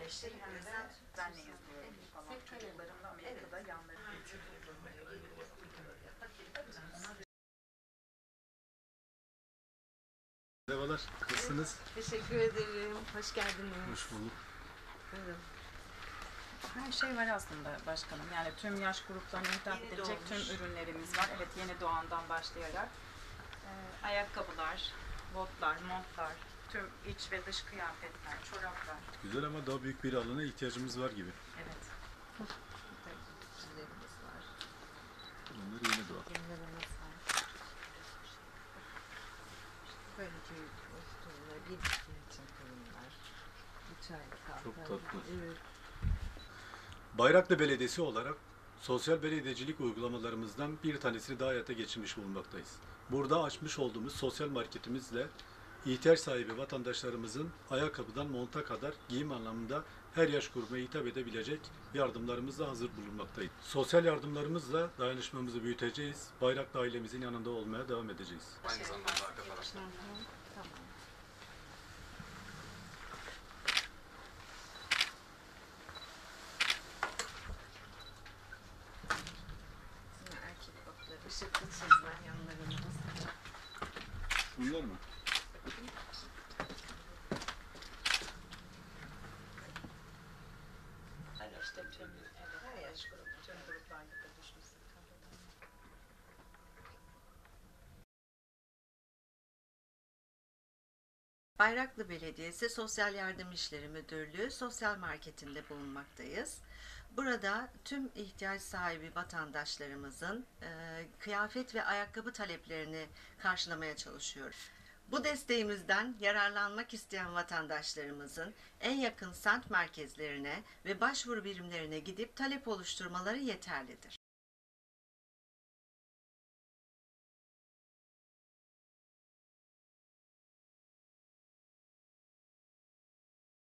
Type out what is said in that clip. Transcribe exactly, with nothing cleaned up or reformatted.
beşte hem de benle yazıyorum falan. Çocuklarımla Amerika'da yanları. Merhabalar, nasılsınız? Teşekkür ederim. Hoş geldiniz. Hoş bulduk. Buyurun. Her şey var aslında başkanım. Yani tüm yaş gruplarına hitap Yeni edilecek doğmuş. tüm ürünlerimiz var. Evet, yeni doğandan başlayarak e, ayakkabılar, botlar, montlar, tüm iç ve dış kıyafetler, çoraplar. Güzel ama daha büyük bir alana ihtiyacımız var gibi. Evet. Ürünlerimiz var. Bunlar yeni doğan. Ürünlerimiz var. Böyle büyük ürünler, bir iki için ürünler. Bir çay kahve. Çok tatlı. Evet. Bayraklı Belediyesi olarak sosyal belediyecilik uygulamalarımızdan bir tanesini daha hayata geçirmiş bulunmaktayız. Burada açmış olduğumuz sosyal marketimizle ihtiyaç sahibi vatandaşlarımızın ayakkabıdan monta kadar giyim anlamında her yaş grubuna hitap edebilecek yardımlarımızla hazır bulunmaktayız. Sosyal yardımlarımızla dayanışmamızı büyüteceğiz. Bayraklı ailemizin yanında olmaya devam edeceğiz. Aynı zamanda arkadaşlar. Hı hı. Tamam. Yine erkek botları. Işıklı çizgiler yanlarımızda. Bunlar mı? İşte tüm, evet, her yaş grubu, tüm gruplarda da düşmüşsün. Bayraklı Belediyesi Sosyal Yardım İşleri Müdürlüğü Sosyal Marketi'nde bulunmaktayız. Burada tüm ihtiyaç sahibi vatandaşlarımızın e, kıyafet ve ayakkabı taleplerini karşılamaya çalışıyoruz. Bu desteğimizden yararlanmak isteyen vatandaşlarımızın en yakın semt merkezlerine ve başvuru birimlerine gidip talep oluşturmaları yeterlidir.